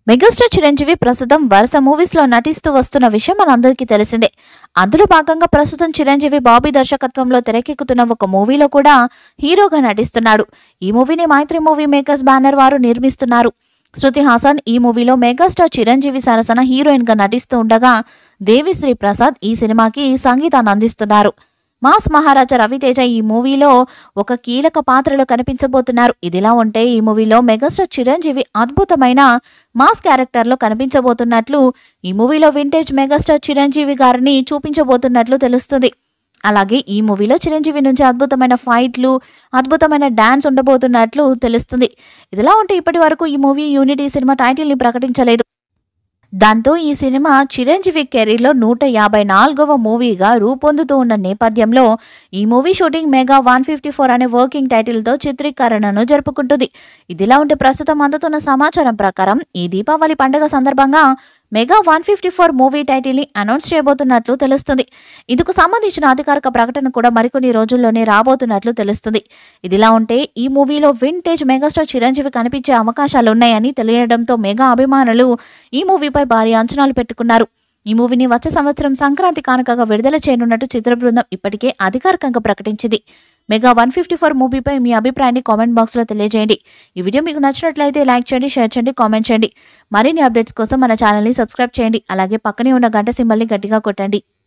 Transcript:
Megastar Chiranjeevi ప్రస్తుతం వరుస movies లో నటిస్తూ వస్తున్న విషయం మనందరికీ తెలిసిందే. అందులో భాగంగా ప్రస్తుతం చిరంజీవి బాబీ దర్శకత్వంలో తెరకెక్కుతున్న ఒక మూవీలో కూడా హీరోగా నటిస్తున్నాడు. ఈ మూవీని మైత్రి మూవీ మేకర్స్ బ్యానర్ వారు నిర్మిస్తున్నారు. శృతి హాసన్ ఈ మూవీలో మెగాస్టార్ చిరంజీవి సరసన హీరోయిన్ గా నటిస్తూ ఉండగా దేవిశ్రీ ప్రసాద్ ఈ సినిమాకి సంగీతాన్ని అందిస్తున్నారు. మాస్ మహారాజా రవితేజ ఈ మూవీలో ఒక కీలక పాత్రలో కనిపించబోతున్నారు. ఇదిలా ఉంటే ఈ మూవీలో మెగాస్టార్ చిరంజీవి అద్భుతమైన మాస్ క్యారెక్టర్లో కనిపించబోతున్నట్లు, ఈ మూవీలో వింటేజ్ మెగాస్టార్ చిరంజీవి గారిని చూపించబోతున్నట్లు తెలుస్తుంది. అలాగే ఈ మూవీలో చిరంజీవి నుంచి అద్భుతమైన ఫైట్లు, అద్భుతమైన డాన్స్ ఉండబోతున్నట్లు తెలుస్తుంది. ఇదిలా ఉంటే ఇప్పటి వరకు ఈ మూవీ యూనిట్ ఈ సినిమా టైటిల్ ని ప్రకటించలేదు. దాంతో ఈ సినిమా చిరంజీవి కెరీర్లో 154వ మూవీగా రూపొందుతూ ఉన్న నేపథ్యంలో ఈ మూవీ షూటింగ్ Mega154 అనే వర్కింగ్ టైటిల్తో చిత్రీకరణను జరుపుకుంటుంది. ఇదిలా ఉంటే ప్రస్తుతం అందుతున్న సమాచారం ప్రకారం ఈ దీపావళి పండుగ సందర్భంగా Mega154 మూవీ టైటిల్ ని అనౌన్స్ చేయబోతున్నట్లు తెలుస్తుంది. ఇందుకు సంబంధించిన అధికారిక ప్రకటన కూడా మరికొన్ని రోజుల్లోనే రాబోతున్నట్లు తెలుస్తుంది. ఇదిలా ఉంటే ఈ మూవీలో వింటేజ్ మెగాస్టార్ చిరంజీవి కనిపించే అవకాశాలున్నాయని తెలియడంతో మెగా అభిమానులు ఈ మూవీపై భారీ అంచనాలు పెట్టుకున్నారు. ఈ మూవీని వచ్చే సంవత్సరం సంక్రాంతి కానుకగా విడుదల చేయనున్నట్టు చిత్ర బృందం ఇప్పటికే అధికారికంగా ప్రకటించింది. Mega154 మూవీపై మీ అభిప్రాయాన్ని కామెంట్ బాక్స్లో తెలియజేయండి. ఈ వీడియో మీకు నచ్చినట్లయితే లైక్ చేయండి, షేర్ చేయండి, కామెంట్ చేయండి. మరిన్ని అప్డేట్స్ కోసం మన ఛానల్ని సబ్స్క్రైబ్ చేయండి. అలాగే పక్కనే ఉన్న గంట సింబల్ని గట్టిగా కొట్టండి.